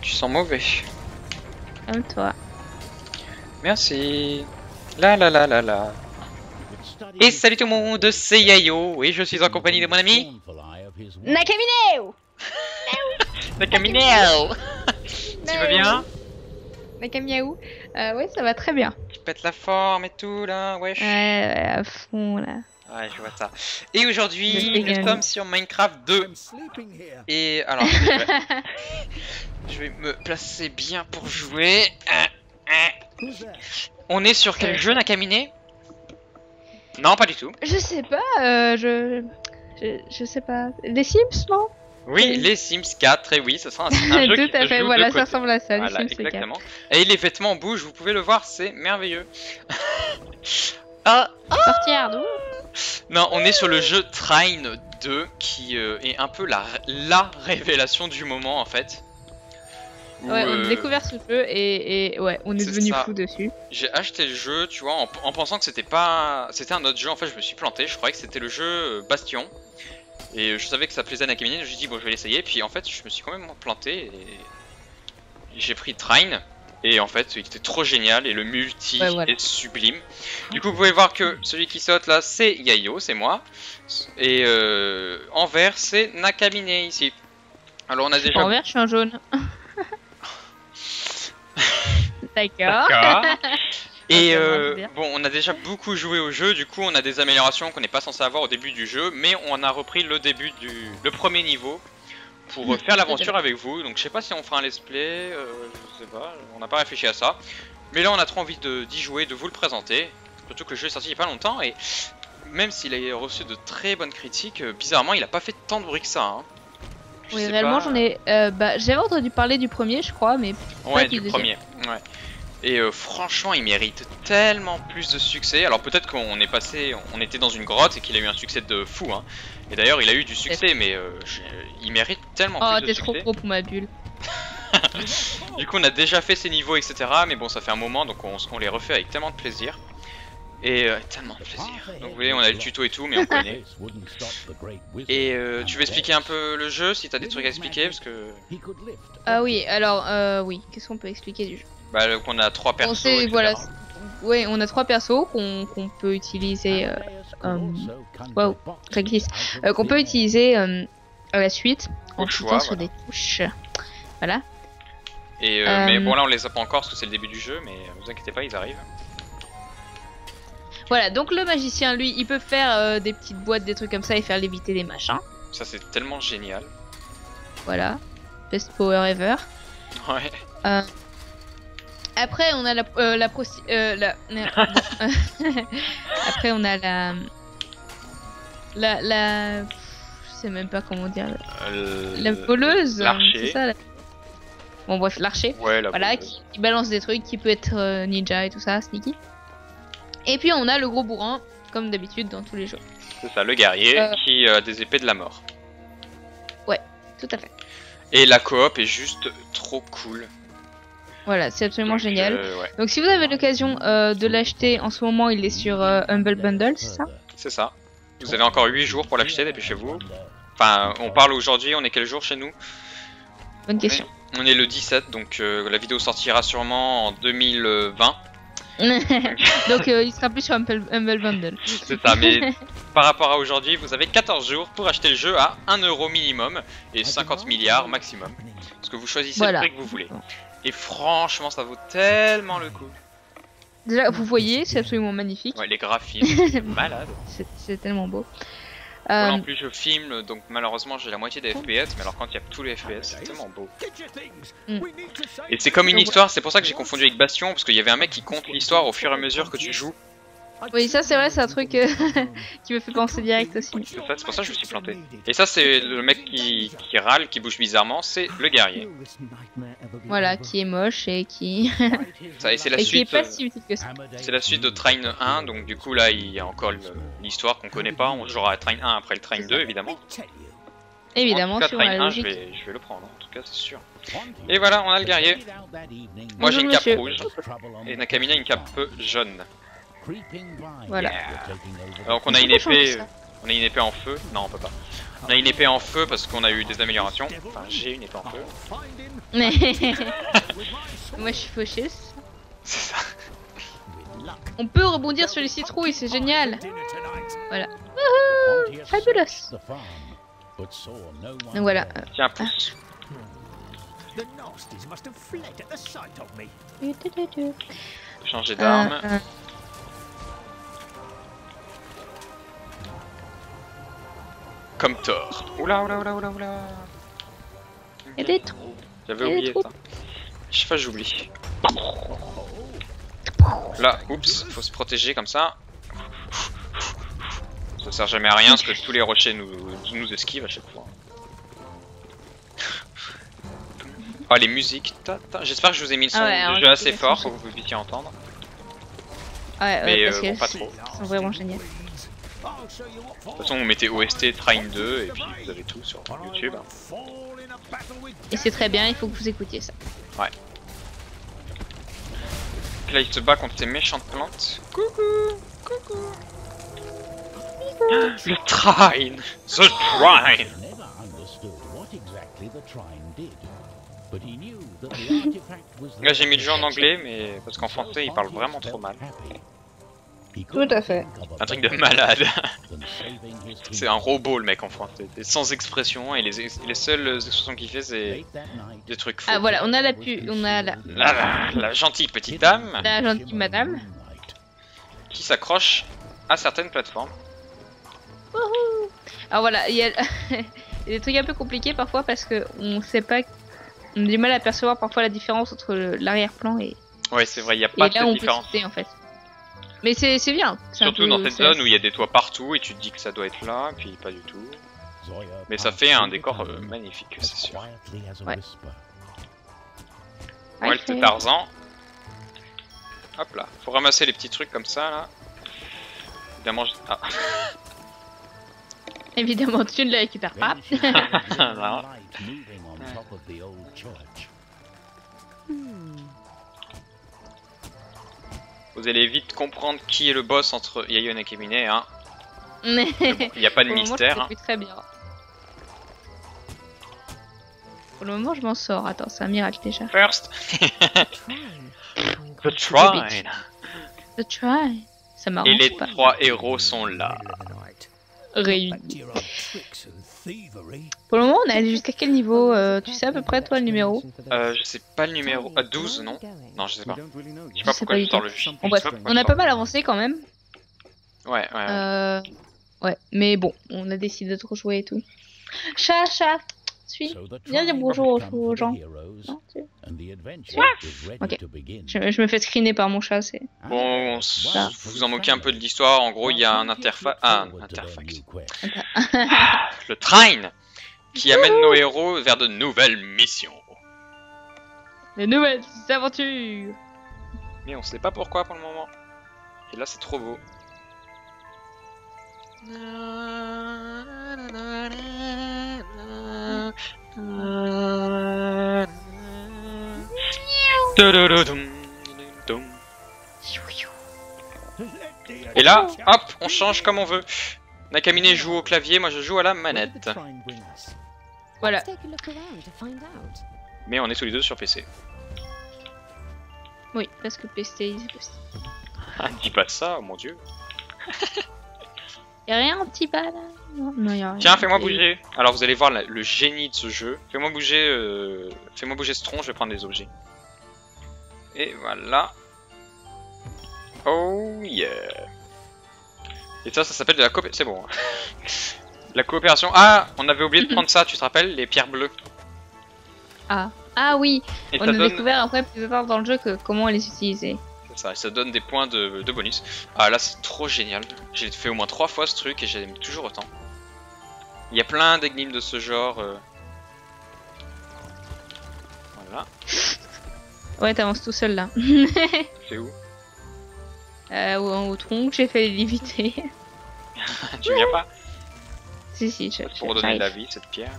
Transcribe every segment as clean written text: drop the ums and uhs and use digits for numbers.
Tu sens mauvais. Comme toi. Merci. La la la la la. Et salut tout le monde, c'est Yayo et je suis en compagnie de mon ami Nakamineo. Nakamineo. Tu vas bien? Nakamiaou. Ouais, ça va très bien. Tu pètes la forme et tout là, wesh. Ouais, à fond là. Ouais, je vois ça. Et aujourd'hui, nous sommes sur Minecraft 2. Et alors, je vais me placer bien pour jouer. On est sur quel jeu, Nakamine? Non, pas du tout. Je sais pas, je sais pas. Les Sims, non? Oui, les Sims 4, et oui, ce sera un jeu qui tout à se fait, joue voilà, de ça côté. ressemble à ça, Voilà, les Sims exactement. 4. Et les vêtements bougent, vous pouvez le voir, c'est merveilleux. Ah, Sortir d'où? non, on est sur le jeu Train 2, qui est un peu la révélation du moment en fait. Où, ouais, on a découvert ce jeu et ouais, on est devenu fou dessus. J'ai acheté le jeu, tu vois, en pensant que c'était pas, c'était un autre jeu. En fait, je me suis planté. Je croyais que c'était le jeu Bastion, et je savais que ça plaisait à Nakamine. Je me suis dit bon, je vais l'essayer. Puis en fait, je me suis quand même planté et j'ai pris Train. Et en fait, il était trop génial et le multi est sublime. Du coup, vous pouvez voir que celui qui saute là, c'est Yayo, c'est moi. Et en vert, c'est Nakamine ici. Alors on a déjà. En vert, je suis en jaune. D'accord. Et bon, on a déjà beaucoup joué au jeu, du coup on a des améliorations qu'on n'est pas censé avoir au début du jeu, mais on a repris le début le premier niveau pour faire l'aventure avec vous. Donc je sais pas si on fera un let's play, je sais pas, on n'a pas réfléchi à ça. Mais là on a trop envie d'y jouer, de vous le présenter, surtout que le jeu est sorti il y a pas longtemps et même s'il a reçu de très bonnes critiques, bizarrement il a pas fait tant de bruit que ça. Hein. Oui, réellement j'en ai... j'avais entendu parler du premier je crois, mais... Ouais, du premier, ouais. Et franchement, il mérite tellement plus de succès. Alors peut-être qu'on est passé, on était dans une grotte et qu'il a eu un succès de fou. Hein. Et d'ailleurs, il a eu du succès, mais il mérite tellement plus de succès. Oh, t'es trop pro pour ma bulle. Du coup, on a déjà fait ces niveaux, etc. Mais bon, ça fait un moment, donc on les refait avec tellement de plaisir. Et tellement de plaisir. Donc vous voyez, on a le tuto et tout, mais on connaît. Et tu veux expliquer un peu le jeu, si t'as des trucs à expliquer, parce que... Ah oui, alors, oui, qu'est-ce qu'on peut expliquer du jeu? Bah, on a 3 persos, etc. Voilà, ouais, on a 3 persos qu'on peut utiliser... wow, ça glisse. Qu'on peut utiliser à la suite, en cliquant sur des touches. Voilà. Et mais bon, là on les a pas encore parce que c'est le début du jeu, mais vous inquiétez pas, ils arrivent. Voilà, donc le magicien, lui, il peut faire des petites boîtes, des trucs comme ça et faire léviter des machins. Ça c'est tellement génial. Voilà, best power ever. Ouais. Après on a après on a la... je sais même pas comment dire. La voleuse. C'est ça. Bon bref, l'archer. Ouais, voilà, qui balance des trucs, qui peut être ninja et tout ça, sneaky. Et puis on a le gros bourrin, comme d'habitude dans tous les jeux. C'est ça, le guerrier qui a des épées de la mort. Ouais, tout à fait. Et la coop est juste trop cool. Voilà, c'est absolument génial. Ouais. Donc si vous avez l'occasion de l'acheter, en ce moment il est sur Humble Bundle, c'est ça? C'est ça. Vous avez encore 8 jours pour l'acheter, dépêchez-vous. Enfin, on parle aujourd'hui, on est quel jour chez nous? Bonne question. On est le 17, donc la vidéo sortira sûrement en 2020. Donc il sera plus sur Humble Bundle. C'est ça, mais par rapport à aujourd'hui, vous avez 14 jours pour acheter le jeu à 1 € minimum et 50 milliards maximum. Parce que vous choisissez le prix que vous voulez. Et franchement, ça vaut tellement le coup. Déjà, vous voyez, c'est absolument magnifique. Ouais, les graphismes, c'est malade. C'est tellement beau. Voilà, en plus, je filme, donc malheureusement, j'ai la moitié des FPS, mais alors quand il y a tous les FPS, c'est tellement beau. Et c'est comme une histoire, c'est pour ça que j'ai confondu avec Bastion, parce qu'il y avait un mec qui compte l'histoire au fur et à mesure que tu joues. Oui, ça c'est vrai, c'est un truc qui me fait penser direct aussi. C'est pour ça que je me suis planté. Et ça, c'est le mec qui râle, qui bouge bizarrement, c'est le guerrier. Voilà, qui est moche et qui... ça, et c'est la suite, qui est pas si utile que ça. C'est la suite de Train 1, donc du coup là, il y a encore l'histoire qu'on connaît pas. On jouera à Train 1 après le Train 2, évidemment. Évidemment, en tout cas, Train 1, je vais le prendre, en tout cas, c'est sûr. Et voilà, on a le guerrier. Moi, j'ai une cape rouge, et Nakamine a une cape jaune. Voilà. Donc on a une épée, en feu. Non, on peut pas. On a une épée en feu parce qu'on a eu des améliorations. Enfin, j'ai une épée en feu. Moi je suis fauchiste. C'est ça. On peut rebondir sur les citrouilles, c'est génial. Voilà. Wouhou, fabulous. Donc voilà. Tiens, pouce. Changer d'arme. Comme Thor. Oula, oula, oula, oula, oula. Il y a des trous. J'avais oublié ça. Chaque fois j'oublie. Là, oups, faut se protéger comme ça. Ça sert jamais à rien parce que tous les rochers nous esquivent à chaque fois. Oh, les musiques. J'espère que je vous ai mis le son de jeu assez fort pour que vous puissiez entendre. Ouais, mais parce bon, que pas trop. Ils sont vraiment géniaux. De toute façon, vous mettez OST Train 2 et puis vous avez tout sur YouTube. Et c'est très bien, il faut que vous écoutiez ça. Ouais. Là, il se bat contre ces méchantes plantes. Coucou, coucou. Le Train, The Train. Là, j'ai mis le jeu en anglais, mais parce qu'en français, il parle vraiment trop mal. Tout à fait. Un truc de malade. C'est un robot le mec en français, sans expression et les seules expressions qu'il fait c'est des trucs faux. Ah voilà, on a la gentille petite dame. La gentille madame. Qui s'accroche à certaines plateformes. Wouhou. Alors voilà, il y a des trucs un peu compliqués parfois parce que on sait pas, on a du mal à percevoir parfois la différence entre l'arrière-plan et. Ouais c'est vrai, il n'y a pas de différence. Sauter, en fait. Mais c'est bien. Surtout dans cette zone où il y a des toits partout et tu te dis que ça doit être là, puis pas du tout. Mais ça fait un décor magnifique, c'est sûr. Ouais. Ouais, c'est Tarzan. Hop là, faut ramasser les petits trucs comme ça là. Évidemment, ah. Évidemment, tu ne la récupères pas. Vous allez vite comprendre qui est le boss entre Yayoi et Mine, hein. Il n'y a pas de mystère. Hein. Très bien. Pour le moment, je m'en sors. Attends, c'est un miracle déjà. First. The Train. The Train. Ça m'arrange. Et les pas. 3 héros sont là. Réunis. Pour le moment, on est allé jusqu'à quel niveau tu sais à peu près, toi, le numéro je sais pas le numéro. 12, non? Non, je sais pas. Je sais pas pourquoi je sors le jeu. Bon, bref, on a pas mal avancé quand même. Ouais. Ouais, mais bon, on a décidé de rejouer et tout. Chat, viens dire bonjour aux gens. Non, ok. Je me fais screener par mon chat, c'est... Bon, vous en moquez un peu de l'histoire. En gros, il y a un interface. Le Train qui amène nos héros vers de nouvelles missions. De nouvelles aventures. Mais on sait pas pourquoi pour le moment. Et là, c'est trop beau. Et là, hop, on change comme on veut. Nakamine joue au clavier, moi je joue à la manette. Voilà. Mais on est tous les deux sur PC. Oui, parce que PC, c'est possible. Ah, dis pas ça, oh mon dieu. Y'a rien un petit bas là? Non, y'a rien. Tiens, fais-moi bouger. Alors vous allez voir le génie de ce jeu. Fais-moi bouger ce tronc, je vais prendre des objets. Et voilà. Oh yeah. Et ça s'appelle de la coopération. C'est bon. La coopération. Ah, on avait oublié de prendre ça, tu te rappelles? Les pierres bleues. Ah oui. Et on a découvert après plus tard dans le jeu comment les utiliser. C'est ça, et ça donne des points de bonus. Ah là c'est trop génial. J'ai fait au moins 3 fois ce truc et j'aime toujours autant. Il y a plein d'énigmes de ce genre. Voilà. Ouais, t'avances tout seul là. C'est où? Au tronc, j'ai fait l'éviter. Tu viens pas? Si, pour donner la vie, cette pierre.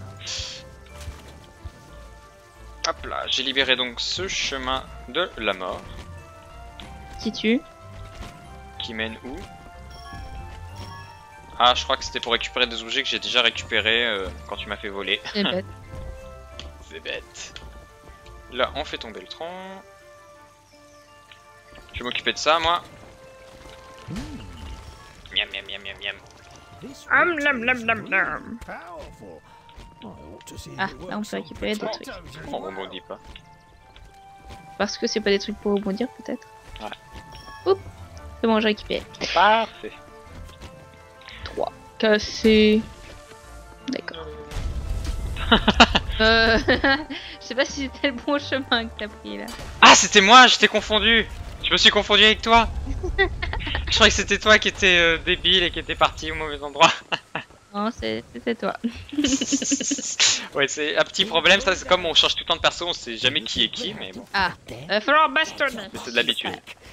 Hop là, j'ai libéré donc ce chemin de la mort. Qui tue? Qui mène où? Ah, je crois que c'était pour récupérer des objets que j'ai déjà récupérés quand tu m'as fait voler. C'est bête. C'est bête. Là, on fait tomber le tronc. Je vais m'occuper de ça, moi. Miam, miam, miam, miam, miam. Ah, là on peut récupérer des trucs. On rebondit pas. Parce que c'est pas des trucs pour rebondir peut-être. Ouais. Oups, c'est bon, j'ai récupéré. Parfait. 3. Cassé. D'accord. Je sais pas si c'était le bon chemin que t'as pris là. Ah, c'était moi, j'étais confondu. Je me suis confondu avec toi. Je croyais que c'était toi qui étais débile et qui était parti au mauvais endroit. Non, c'était toi. Ouais, c'est un petit problème, ça c'est comme on change tout le temps de perso, on sait jamais qui est qui, mais bon. Ah, falloir bastonner. C'est de l'habitude.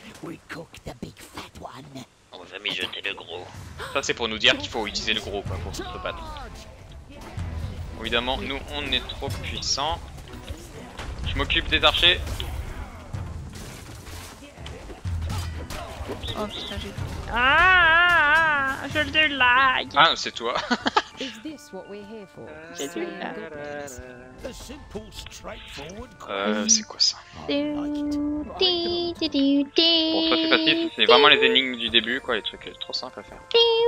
On va mijoter le gros. Ça c'est pour nous dire qu'il faut utiliser le gros quoi, pour se battre. Évidemment, nous on est trop puissants. Je m'occupe des archers. Oups. Oh putain, j'ai... Ah, je le délag. Ah, c'est toi. J'ai du lag. C'est quoi ça? Bon, Bon, ça c'est facile, c'est vraiment les énigmes du début quoi, les trucs trop simples à faire.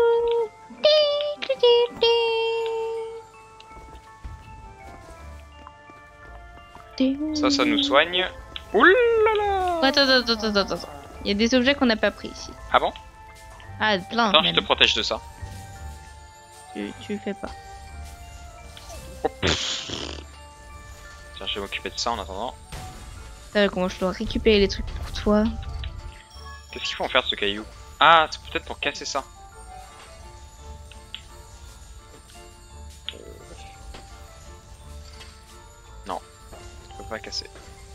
Ça nous soigne. Oulala! Attends. Il y a des objets qu'on n'a pas pris ici. Ah bon? Ah, plein. Attends, je même. te protège de ça. Tu le fais pas. Oh, tiens, je vais m'occuper de ça en attendant. Comment je dois récupérer les trucs pour toi? Qu'est-ce qu'il faut en faire de ce caillou? Ah, c'est peut-être pour casser ça. Non, je peux pas casser.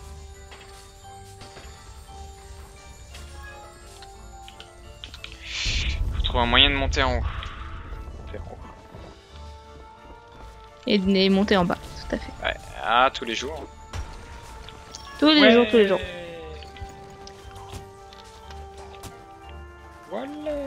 Faut trouver un moyen de monter en haut. Monter en haut. Et de monter en bas, tout à fait. Ouais, ah, tous les jours. Tous les jours. Voilà.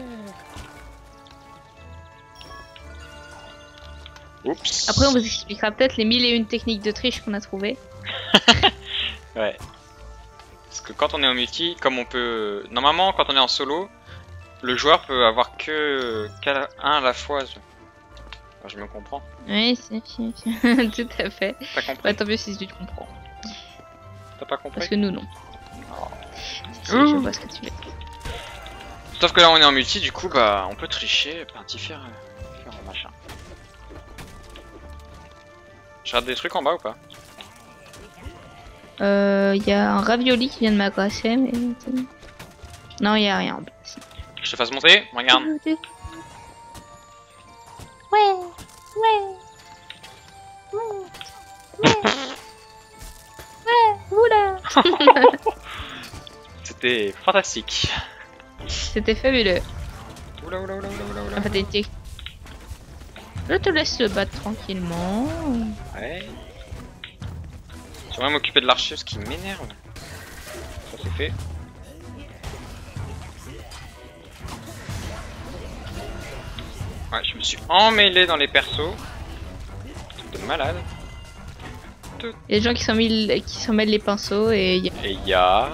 Oups. Après, on vous expliquera peut-être les 1001 techniques de triche qu'on a trouvées. Ouais. Parce que quand on est en multi, comme on peut... Normalement, quand on est en solo, le joueur peut avoir que qu'un à la fois. Enfin, je me comprends. Oui, c'est tout à fait. T'as compris? Bah, tant mieux si tu te comprends. T'as pas compris? Parce que nous, non. Oh. Si, je vois ce que tu veux dire. Sauf que là, on est en multi, du coup, bah, on peut tricher par différents machins. Je rate des trucs en bas ou pas? Y a un ravioli qui vient de m'agresser, mais... Non, y a rien en bas. Je te fasse monter? Regarde. Oula. C'était fantastique. C'était fabuleux. Oula. Enfin, je te laisse le battre tranquillement. Ouais. J'aimerais m'occuper de l'archer, ce qui m'énerve. Ça c'est fait. Ouais, je me suis emmêlé dans les persos. Truc de malade. Il y a des gens qui s'en mêlent les pinceaux et... Et ya.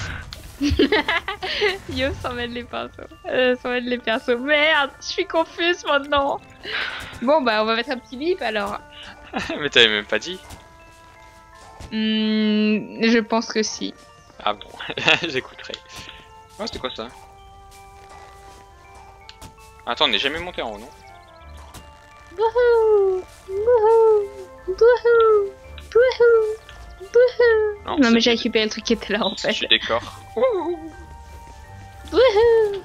Yo s'en mêle les pinceaux. S'en mêle les pinceaux. Merde, je suis confuse maintenant. Bon bah on va mettre un petit bip alors. Mais t'avais même pas dit. Je pense que si. Ah bon, j'écouterai. Oh, c'était quoi ça? Attends, on n'est jamais monté en haut, non? Wouhou, wouhou, wouhou, wouhou, wouhou. Non mais j'ai récupéré le truc qui était là en fait. Je décore. Wouhou, wouhou.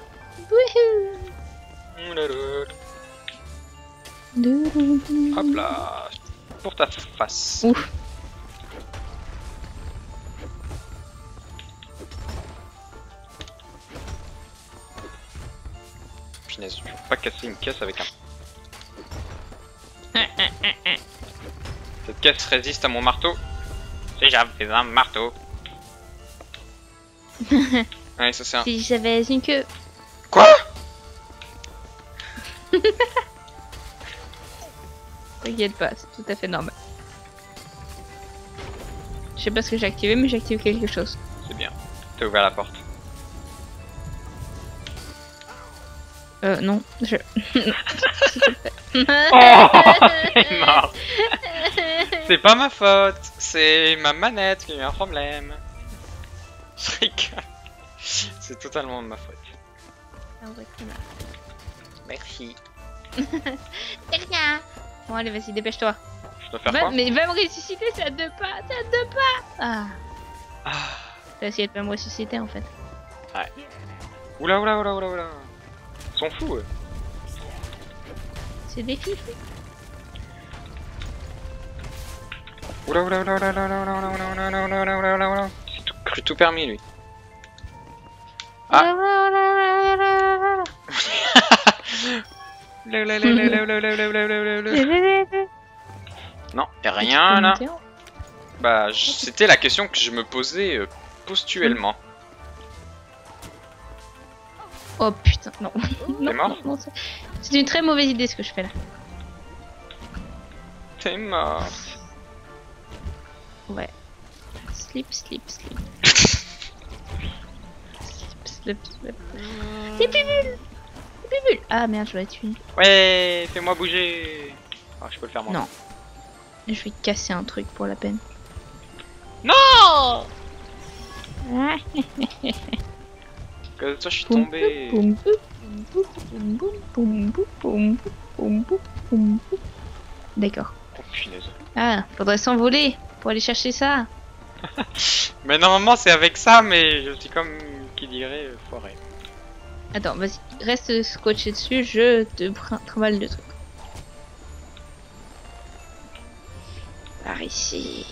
Hop là. Pour ta face. Ouf. Punaise, je peux pas casser une caisse avec un... Cette caisse résiste à mon marteau. Si j'avais un marteau. Ouais, ça c'est un... Si j'avais une queue. Quoi? T'inquiète pas, c'est tout à fait normal. Je sais pas ce que j'ai activé, mais j'ai activé quelque chose. C'est bien. T'as ouvert la porte. Non, je... Oh, c'est mort. C'est pas ma faute, c'est ma manette qui a eu un problème. Je rigole. C'est totalement ma faute. Un vrai connard. Merci. C'est rien. Bon allez, vas-y, dépêche-toi. Je dois faire quoi? Mais va me ressusciter, c'est à 2 pas, c'est à 2 pas. Ah. Ah. T'as essayé de pas me ressusciter en fait. Ouais. Oula oula oula oula oula. Ils sont fous eux. C'est des filles. Oula oula oula oula oula oula oula oula oula oula oula oula oula oula. C'est tout cru tout permis lui. Ah. Non, y'a rien là. Bah, c'était la question que je me posais postuellement. Oh putain, non. T'es mort? Non, c'est une très mauvaise idée ce que je fais là. T'es mort. Ouais. Slip, slip, slip. Slip, slip. Les bulles! Les bulles! Ah merde, je dois être une. Ouais, fais-moi bouger. Ah, je peux le faire moi. Non. Je vais casser un truc pour la peine. Non! Que ça, je suis tombé. D'accord. Oh punaise. Ah, faudrait s'envoler pour aller chercher ça. Mais normalement c'est avec ça, mais je suis comme qui dirait foiré. Attends, vas-y, reste scotché dessus, je te trimballe le truc. Par ici.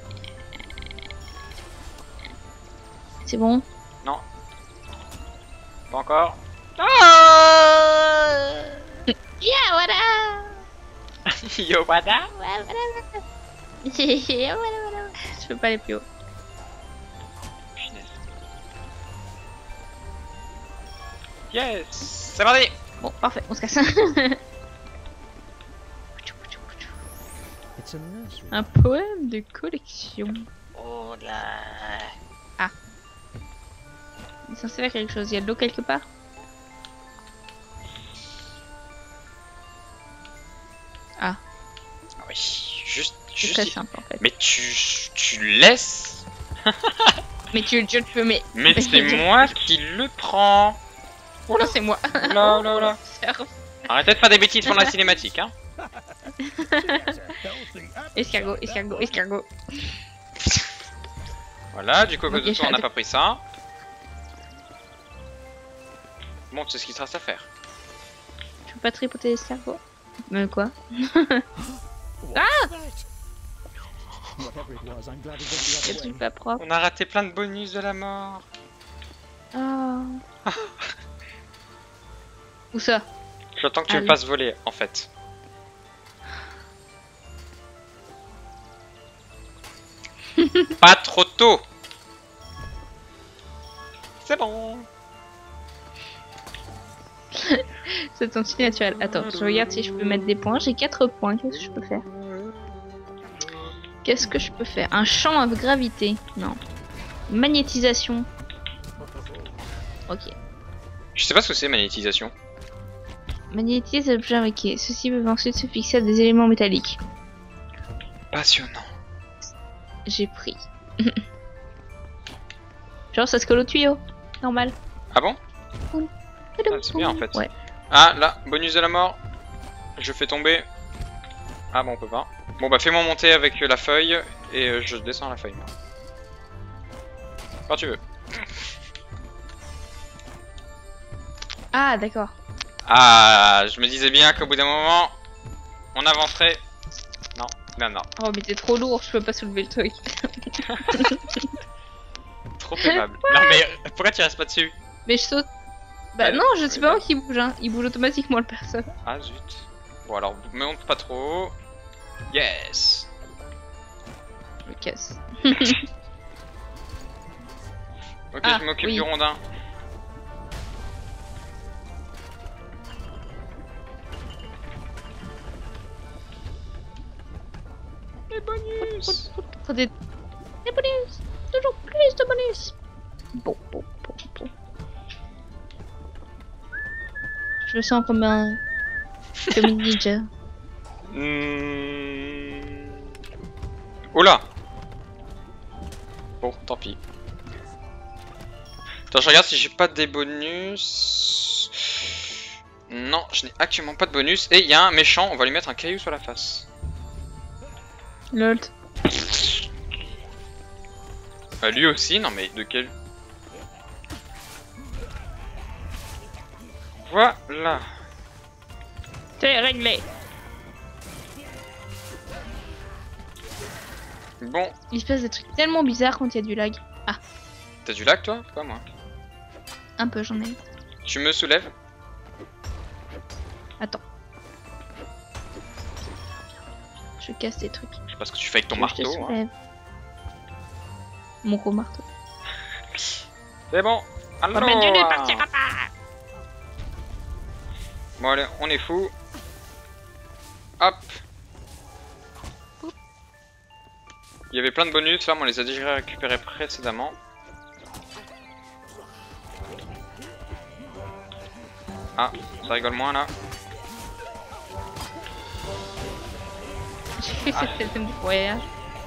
C'est bon? Non. Pas encore. Ah. Yeah, voilà. Yo, wada. Ouais, voilà. Yeah, voilà. Je peux pas aller plus haut. Punaise. Yes, c'est parti. Bon, parfait, on se casse. Un poème de collection. Oh là. Ah. Il est censé faire quelque chose. Il y a de l'eau quelque part? Ah. Ah oui, juste. C'est très simple en fait. Mais tu laisses. Mais tu peux, mais c'est moi qui le prends. Oh là, c'est moi. Là, là, là. Arrêtez de faire des bêtises pendant la cinématique, hein. Escargot, escargot, escargot. Voilà, du coup, à cause de Ok, ça, on n'a pas pris ça. Bon, c'est ce qu'il te reste à faire. Je peux pas tripoter l'escargot. Mais quoi? Ah! Le truc pas propre. On a raté plein de bonus de la mort. Oh. Où ça? J'attends que tu me Allez. fasses voler, en fait. Pas trop tôt. C'est bon. C'est anti-naturel. Attends, je regarde si je peux mettre des points. J'ai 4 points. Qu'est-ce que je peux faire? Qu'est-ce que je peux faire? Un champ à gravité. Non. Magnétisation. Ok. Je sais pas ce que c'est, magnétisation. Magnétise l'objet avec. Ceux-ci peuvent ensuite se fixer à des éléments métalliques. Passionnant. J'ai pris. Genre ça se colle au tuyau. Normal. Ah bon? Ah, c'est bien en fait. Ouais. Ah là, bonus de la mort. Je fais tomber. Ah bon, on peut pas. Bon bah fais-moi monter avec la feuille et je descends la feuille. Moi. Quand tu veux. Ah d'accord. Ah, je me disais bien qu'au bout d'un moment, on avancerait. Non, non, non. Oh mais t'es trop lourd, je peux pas soulever le truc. Trop aimable. Non mais pourquoi tu restes pas dessus? Mais je saute. Bah Ouais, non, je sais pas moi qui bouge, hein. Il bouge automatiquement le perso. Ah zut. Bon alors, monte pas trop. Yes. Je me casse. Ok, Ah, je m'occupe oui. du rondin. bonus. Des bonus. Toujours plus de bonus. Bon. Je me sens comme un ninja. Oh là. Bon, tant pis. Attends, je regarde si j'ai pas des bonus. Non, je n'ai actuellement pas de bonus. Et il y a un méchant, on va lui mettre un caillou sur la face. Lol. Lui aussi, non mais de quel... Voilà. C'est réglé. Bon. Il se passe des trucs tellement bizarres quand il y a du lag. Ah, T'as du lag toi? Pas moi. un peu j'en ai. Tu me soulèves? Attends. Je casse des trucs. Je sais pas ce que tu fais avec ton Je te marteau. Hein. soulève. Mon gros marteau. C'est bon. Alors. Bon allez, on est fou. Hop. Il y avait plein de bonus, là, on les a déjà récupérés précédemment. Ah, ça rigole moins là. J'ai fait cette scène du voyage.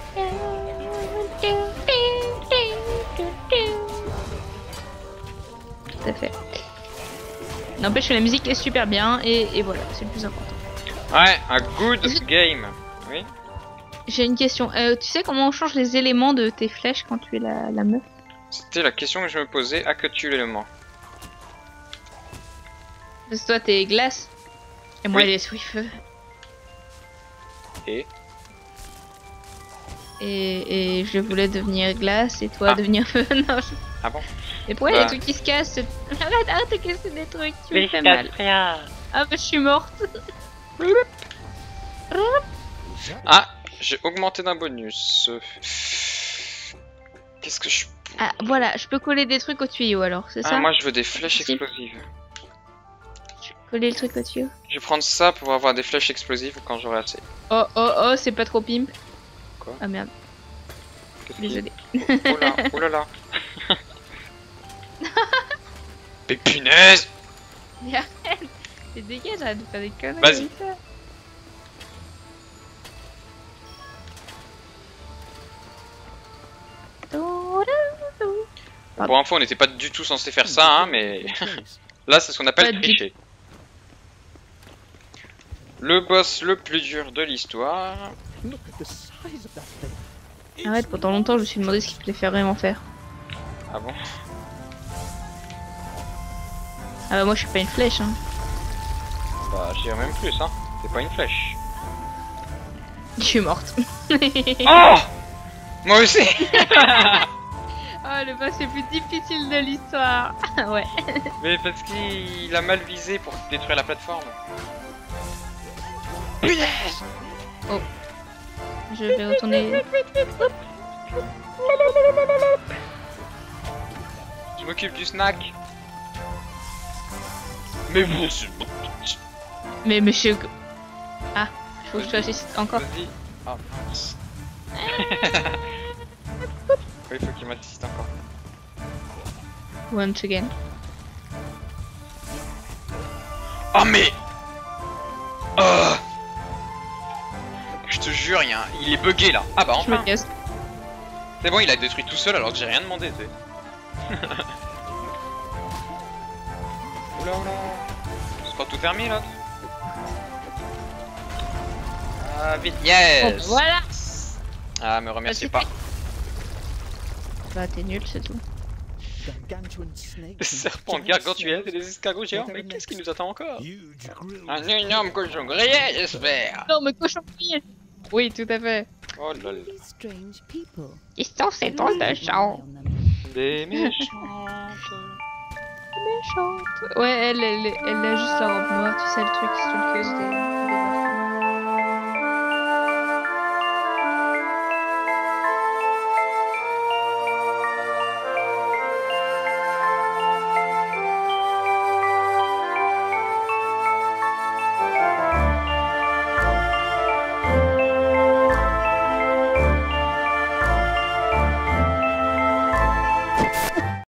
Tout à fait. N'empêche que la musique est super bien et voilà, c'est le plus important. Ouais, un good game. Oui. J'ai une question. Tu sais comment on change les éléments de tes flèches quand tu es la meuf? C'était la question que je me posais. À que tu l'élément? Parce que toi t'es glace et moi Oui. elle est sous feu. Et Et je voulais devenir glace et toi Ah. devenir feu. Non, Ah bon? et pourquoi il y a Bah. des trucs qui se cassent? Arrête de casser des trucs, tu me fais mal. Ah bah je suis morte. Ah, j'ai augmenté d'un bonus. Qu'est-ce que je... Ah voilà, je peux coller des trucs au tuyau alors, c'est ça? Ah, moi je veux des flèches Si. explosives. Je peux coller le truc au tuyau. Je vais prendre ça pour avoir des flèches explosives quand j'aurai assez. Oh, c'est pas trop pimp. Quoi? Ah merde, Qu'est-ce désolé. Oh là, oh là là. Mais punaise! Mais arrête, c'est dégage, arrête de faire des conneries. Vas-y. comme ça. Pardon. Pour info, on n'était pas du tout censé faire ça, hein, mais là c'est ce qu'on appelle Pas du tricher. Le boss le plus dur de l'histoire. Arrête, pendant longtemps je me suis demandé ce qu'il fallait faire vraiment faire. Ah bon? Ah bah moi je suis pas une flèche hein. Bah, je dirais même plus, hein. C'est pas une flèche. Je suis morte. Oh! Moi aussi! Oh le boss le plus difficile de l'histoire. Ouais. Mais parce qu'il a mal visé pour détruire la plateforme. Punaise! Je vais retourner. Je m'occupe du snack. Mais vous... Mais monsieur. Ah, faut que je t'assiste encore. Vas-y. Ah mince. Oui, il faut qu'il m'assiste encore. Once again. Oh mais... Oh, je te jure, il est bugué là. Ah bah Je me enfin. casse. C'est bon, il a détruit tout seul alors que j'ai rien demandé, tu sais. Oula oula. C'est pas tout permis là. Ah vite, Bon, yes. voilà. Ah, me remerciez Bah, pas. Bah t'es nul, c'est tout. Les serpents gargantuesques et les escargots géants, mais qu'est-ce qui nous attend encore? Un énorme cochon grillé, j'espère. Non, mais cochon grillé. Oui, tout à fait. Oh là là. Ils sont ces drôles de gens. Des méchantes. Méchante. Ouais, elle a juste la robe noire, tu sais, le truc stalkeuse des...